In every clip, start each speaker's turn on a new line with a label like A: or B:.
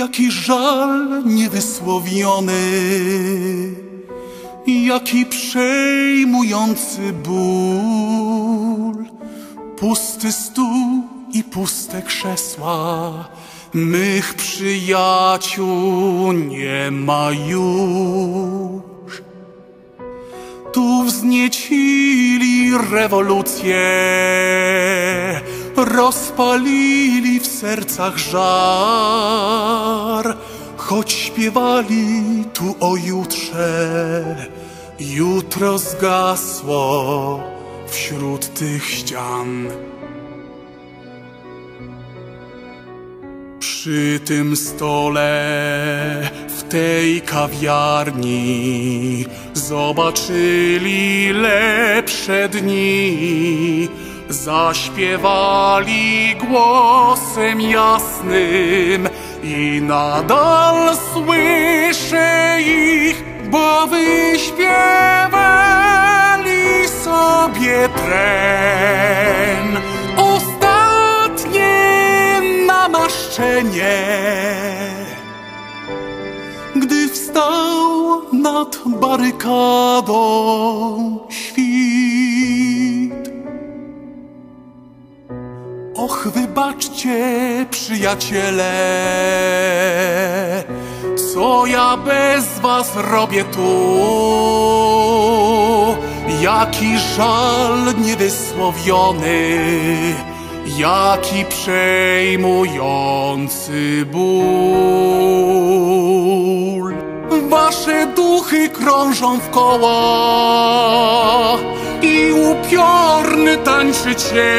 A: Jaki żal niewysłowiony, jaki przejmujący ból. Pusty stół i puste krzesła, mych przyjaciół nie ma już. Tu wzniecili rewolucję, rozpalili w sercach żar, choć śpiewali tu o jutrze, jutro zgasło wśród tych ścian. Przy tym stole, w tej kawiarni zobaczyli lepsze dni. Zaśpiewali głosem jasnym i nadal słyszę ich, bo wyśpiewali sobie tren. Ostatnie namaszczenie, gdy wstał nad barykadą świt. Och, wybaczcie, przyjaciele, co ja bez was robię tu. Jaki żal niewysłowiony, jaki przejmujący ból. Wasze duchy krążą w koła i upiorny tańczy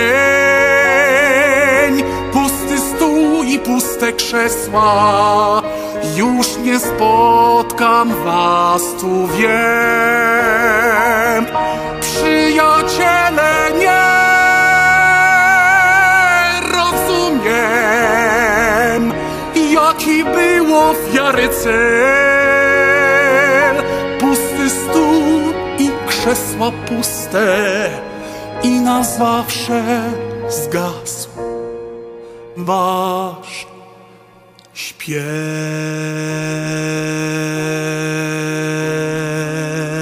A: cień. Pusty stół i puste krzesła, już nie spotkam was tu, wiem. Przyjaciele, nie rozumiem, jaki był ofiary cel. Pusty stół i krzesła puste i na zawsze zgasł wasz śpiew.